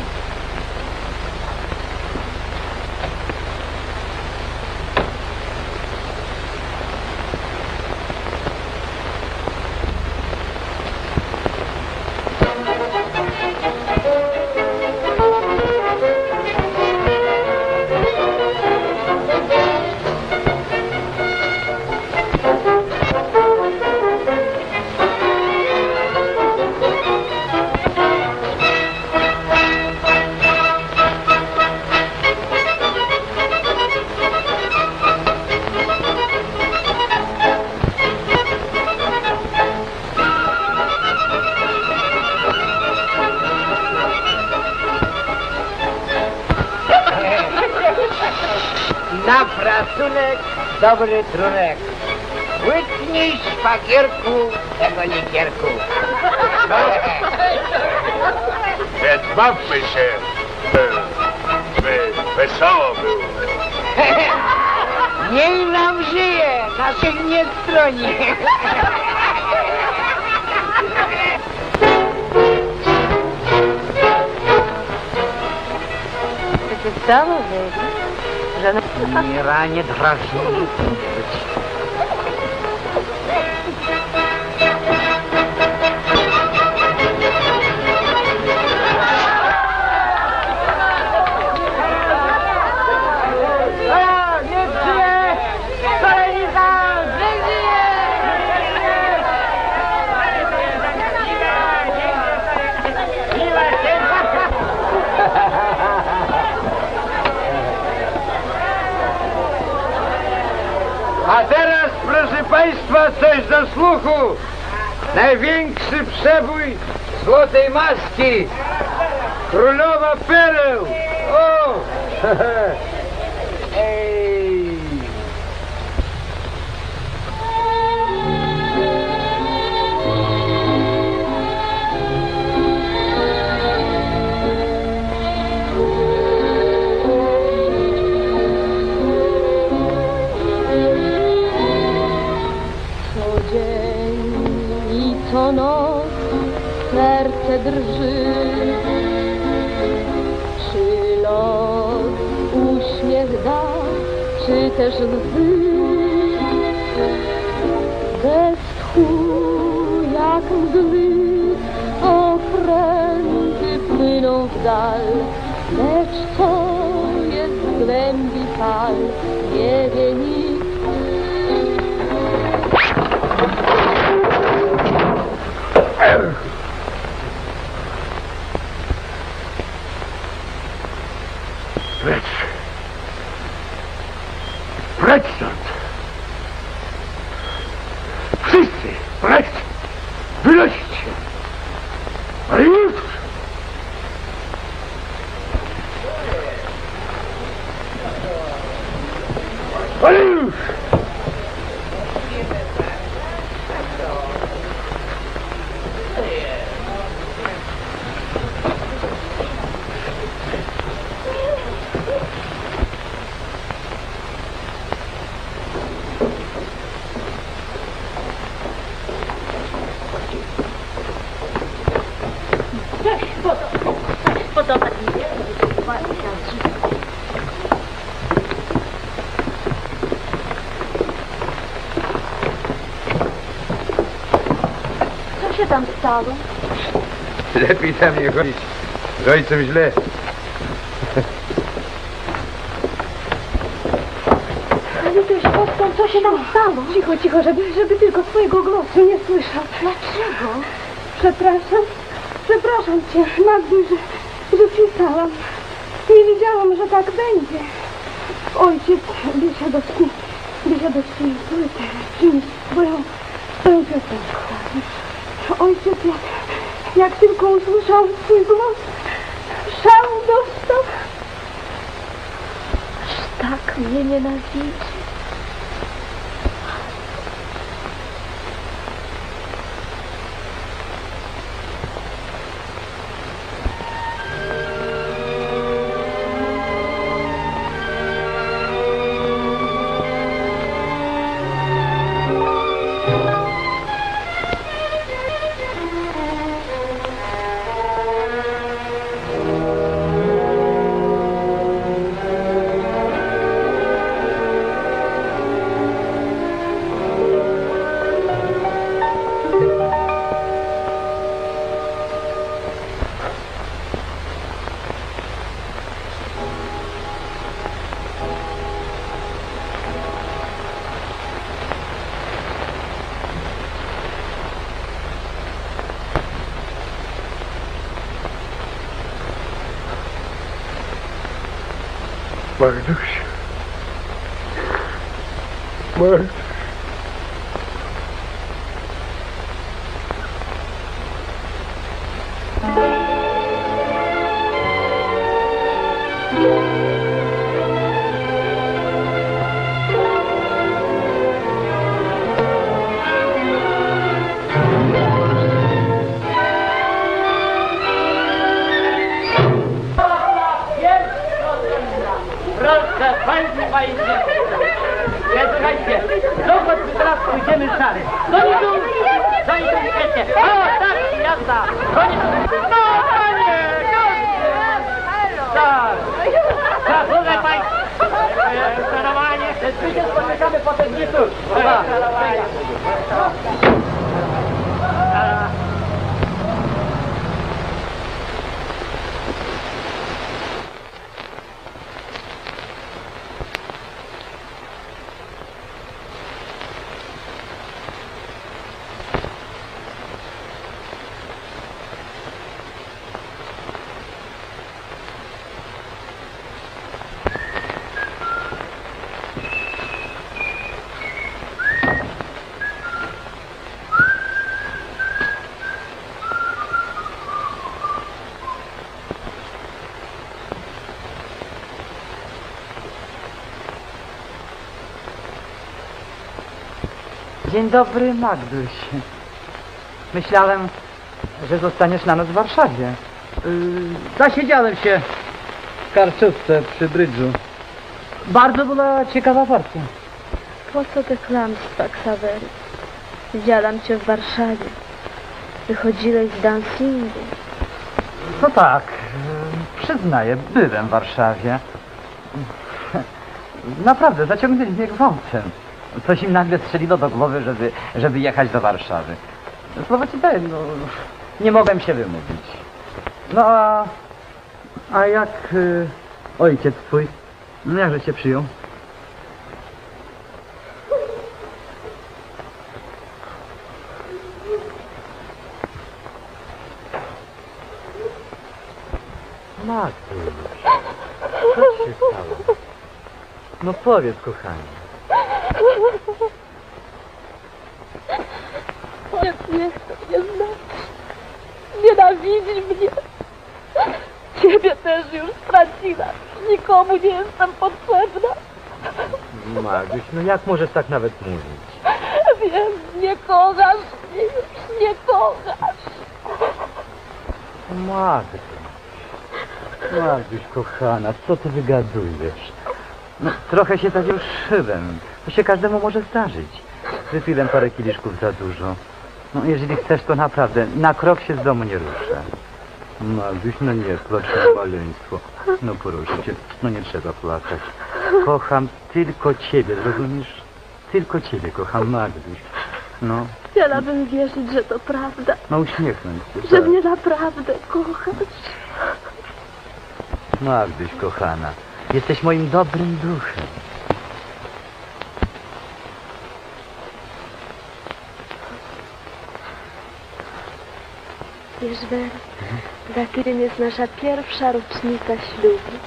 Na pracunek dobry trunek. Łyknij szwagierku tego likierku. Bawmy się. Wesoło było. Niech nam żyje, naszych nie stroni. Co się stało, Wery? Że Mira, nie drażnij. A teraz, proszę Państwa, coś do słuchu. Największy przebój złotej maski. Królowa pereł. O! Ej! Co dzień i co noc serce drży. Czy los uśmiech da, czy też łzy? Bez tchu jak mgły okręty płyną w dal, lecz co jest w głębi fal, nie wie nikt. Precz! Precz stąd! Wszyscy! Precz! Wynoście! Ale już! Ale już! Podoba mi się. Co się tam stało? Lepiej tam nie chodzić. Z ojcem źle. Litość boską, co się tam stało? Cicho, cicho, żeby tylko twojego głosu nie słyszał. Dlaczego? Przepraszam cię, Magdy, że pisałam. Nie wiedziałam, że tak będzie. Ojciec Biesiadowski zły teraz przynieść swoją piosenkę. Ojciec jak tylko usłyszał twój głos, szał dostał. Aż tak mnie nienawidzi. Magduś. Magduś. Proszę państwa, idziemy. Słuchajcie, dokąd my teraz pójdziemy szary? Do niego, wiecie. O, tak, jazda. No, panie, tak. Tak, słuchaj państwa. Szanowanie. My się spotykamy potem nie tu. Dzień dobry, Magduś. Myślałem, że zostaniesz na noc w Warszawie. Zasiedziałem się w karczówce przy brydżu. Bardzo była ciekawa partia. Po co te kłamstwa, Ksawery? Widziałam cię w Warszawie. Wychodziłeś z dancingu. No tak, przyznaję, byłem w Warszawie. Naprawdę, zaciągnęli mnie gwałtem. Coś im nagle strzeliło do głowy, żeby jechać do Warszawy. Słowo ci daję, no, nie mogłem się wymówić. No a jak ojciec twój, no jakże cię przyjął? Magduś, co się stało? No powiedz, kochanie. Ojciec nie chce mnie znać. Nienawidzi mnie. Ciebie też już straciłam. Nikomu nie jestem potrzebna. Magduś, no jak możesz tak nawet mówić? Wiem, nie kochasz mnie już, nie kochasz. Magduś, kochana, co ty wygadujesz? No, trochę się zawioszyłem. To się każdemu może zdarzyć. Wypiłem parę kieliszków za dużo. No, jeżeli chcesz, to naprawdę na krok się z domu nie ruszę. Magduś, no nie płacz na maleństwo. No proszę cię, no nie trzeba płakać. Kocham tylko ciebie, rozumiesz? Tylko ciebie kocham, Magduś. No. Chciałabym wierzyć, że to prawda. No uśmiechnąć się. Że mnie naprawdę kochasz. Magduś, kochana, jesteś moim dobrym duchem. Wiesz, Wer, za chwilę jest nasza pierwsza rocznica ślubu.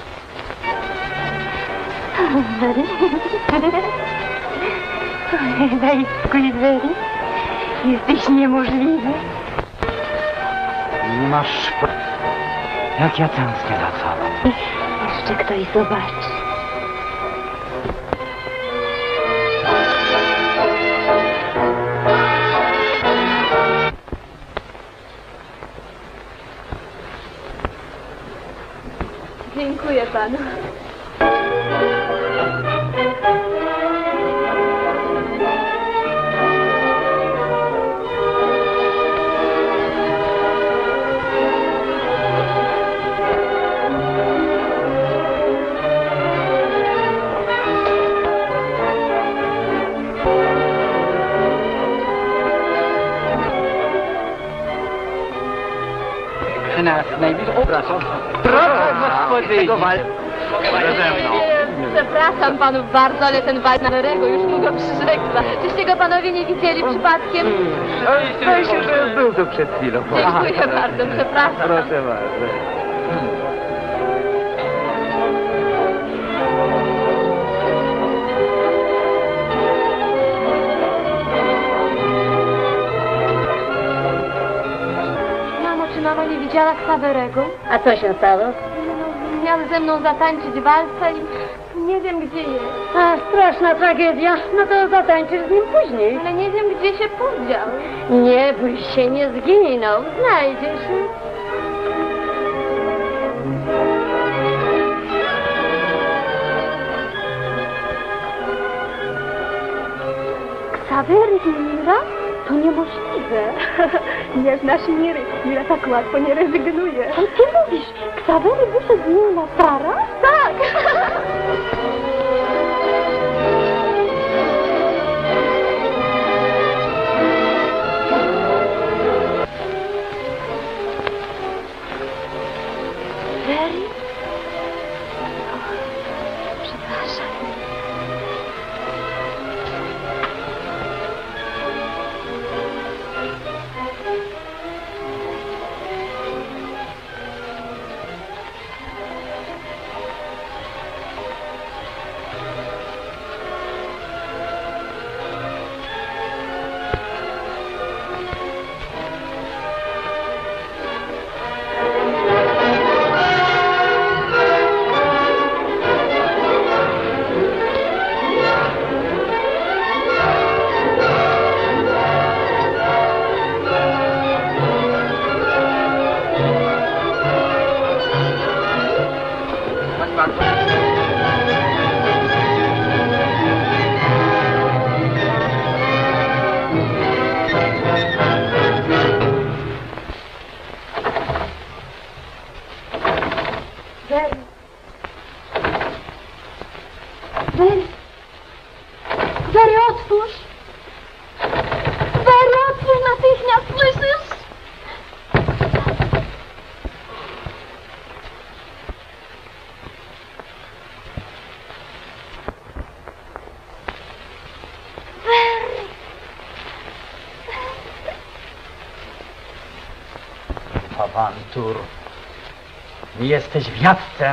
Daj spokój, Wery. Jesteś niemożliwy. Nie masz... Jak ja tęsknię za tobą. Jeszcze ktoś zobaczy. Dziękuję panu. Nas najbliżej... Przepraszam. Proszę, Przepraszam panów bardzo, ale ten wal na Werego już mu go przyrzekła. Czyście go panowie nie widzieli przypadkiem? Zdaje się, że był tu przed chwilą. Dziękuję bardzo, przepraszam. Proszę bardzo. Mamo, czy mama nie widziała Ksawerego? A co się stało? Miał ze mną zatańczyć walsę i nie wiem gdzie jest. A, straszna tragedia. No to zatańczysz z nim później. Ale nie wiem gdzie się podział. Nie bój się, nie zginął. Znajdziesz. Ksawery i Mira? To niemożliwe. Nie znasz Miry. Mira tak łatwo nie rezygnuje. Co ty mówisz? Ksawery wyszedł z nim na para? Tak! Wery? Przepraszam. awantur. Jesteś w jadce.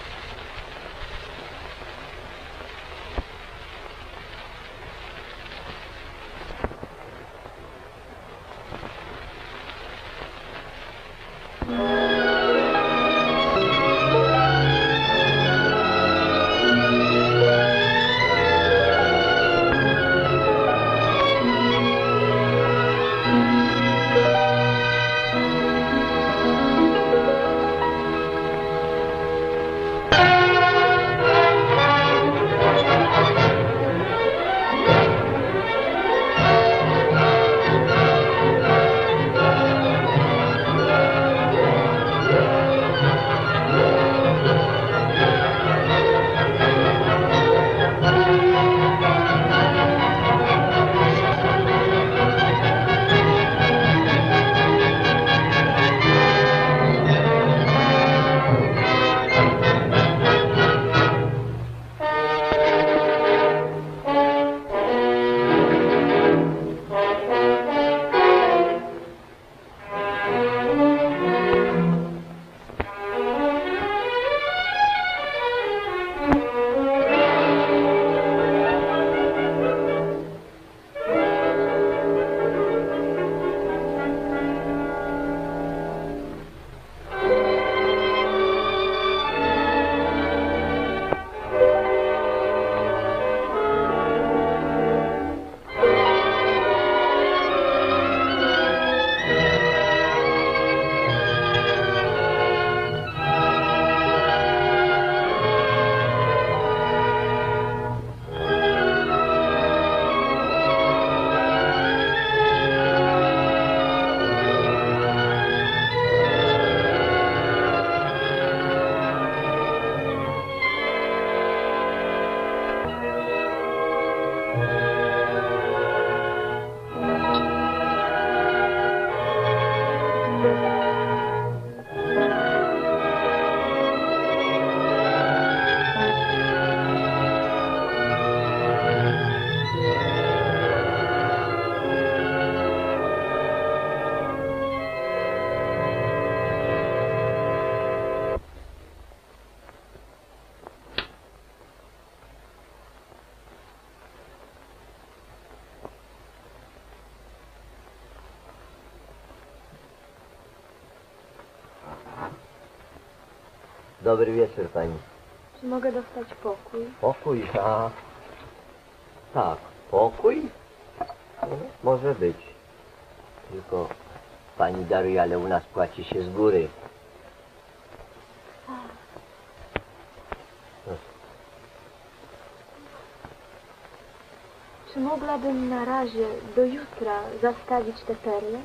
Dobry wieczór, pani. Czy mogę dostać pokój? Pokój, a... Tak, pokój? Może być. Tylko pani daruje, ale u nas płaci się z góry. Czy mogłabym na razie do jutra zastawić te perle?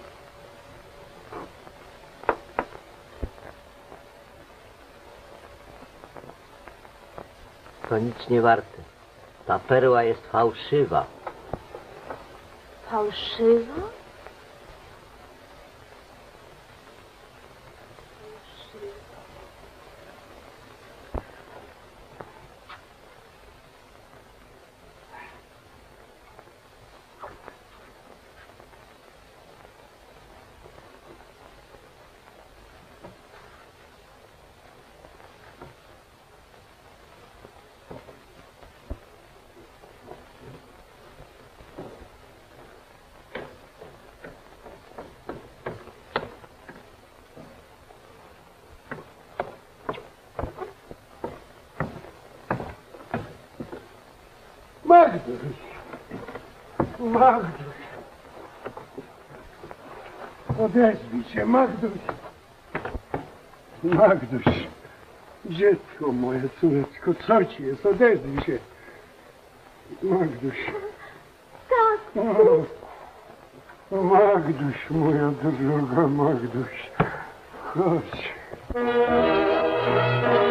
To nic nie warte. Ta perła jest fałszywa. Fałszywa? Magduś! Magduś! Odezwij się, Magduś! Magduś! Dziecko moje, córeczko, co ci jest? Odezwij się! Magduś! Tak! O, Magduś, moja droga Magduś! Chodź!